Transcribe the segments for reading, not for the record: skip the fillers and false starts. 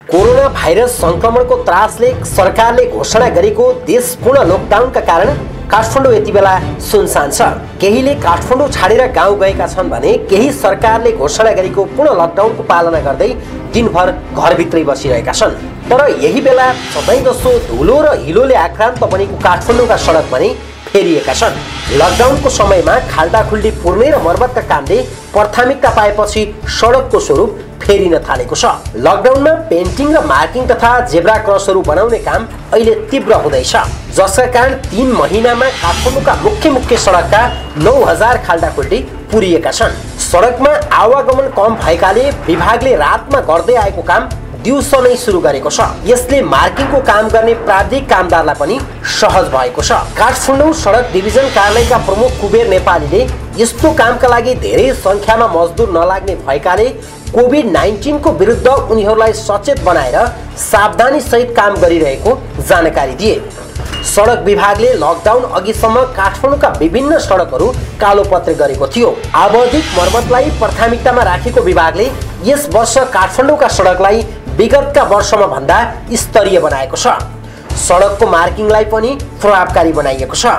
Corona virus संक्रमणको त्रासले सरकारले घोषणा गरेको देशपूर्ण लकडाउनका कारण काठमाडौँ यति बेला सुनसान छ। केहीले काठमाडौँ छाडेर गाउँ गएका छन् भने केही सरकारले घोषणा गरेको पूर्ण लकडाउनको पालना गर्दै दिनभर घरभित्रै बसिरहेका छन्। तर यही बेला सधैँ जसो धुलो र हिलोले आक्रान्त बनेको काठमाडौँका सडक पनि फेरिएका छन्। लकडाउनको समयमा खाल्डाखुल्डी पुर्ने र मर्मतका कामले प्राथमिकता पाएपछि सडकको स्वरूप फेरिन थालेको छ। लकडाउनमा पेन्टिङ र मार्किङ तथा जेब्रा क्रसहरू बनाउने काम अहिले तीव्र हुँदैछ, जसका कारण 3 महिनामा काठमाडौँका मुख्य सडकका 9000 खाल्डाखुल्डी पुरिएका छन्। सडकमा आवागमन कम भएकाले विभागले रातमा गर्दै आएको काम दिउँसो नै सुरु गरेको छ। यसले मार्किङको काम गर्ने प्राविधिक कामदारलाई पनि सहज भएको छ। काठमाडौँ सडक डिभिजन कार्यालयका प्रमुख कुबेर नेपालीले यस्तो कामका लागि धेरै संख्यामा मजदुर नलाग्ने भएकाले कोभिड-19 को विरुद्ध उनीहरूलाई सचेत बनाएर सावधानी सहित काम गरिरहेको जानकारी दिए। सडक विभागले लकडाउन अघिसम्म काठमाडौँका विभिन्न सडकहरू कालोपत्र गरेको थियो। आवधिक मर्मतलाई प्राथमिकतामा राखेको विभागले यस वर्ष काठमाडौँका सडकलाई विगतका वर्षमा भन्दा स्तरीय बनाएको छ। सडकको मार्किङलाई पनि प्रभावकारी बनाइएको छ।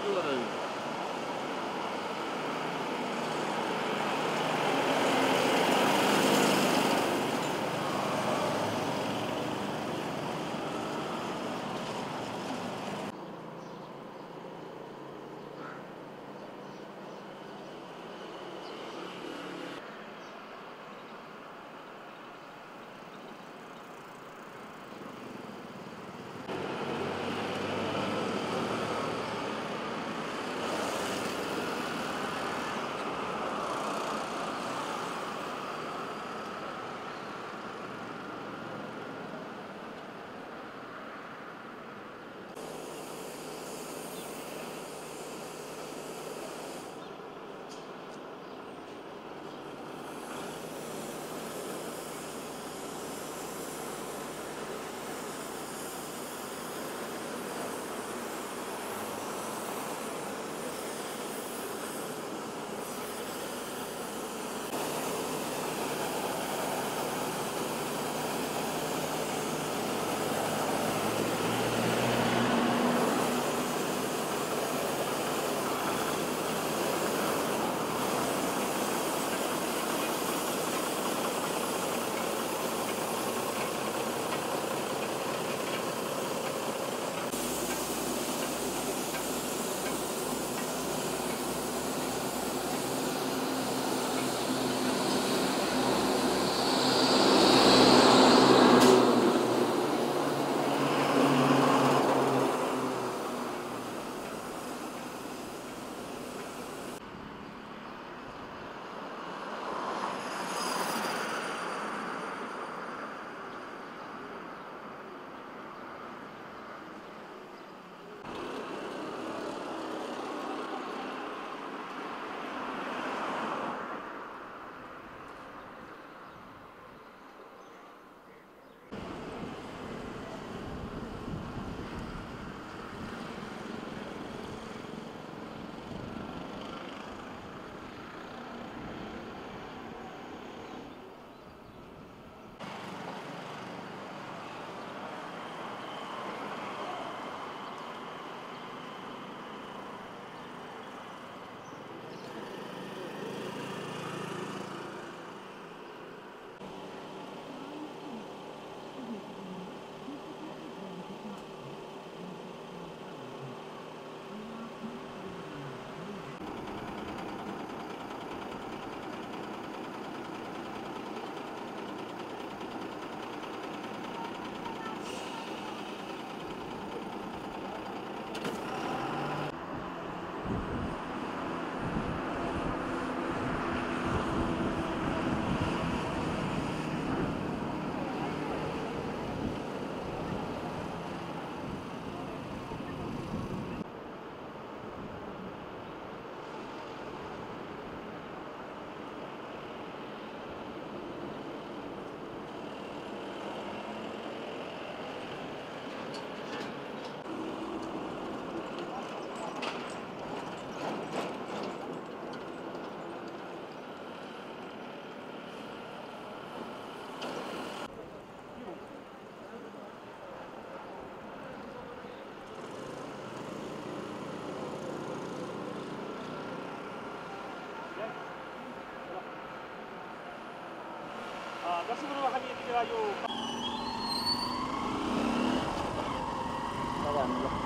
दर्शकहरू हामी यति बेला यो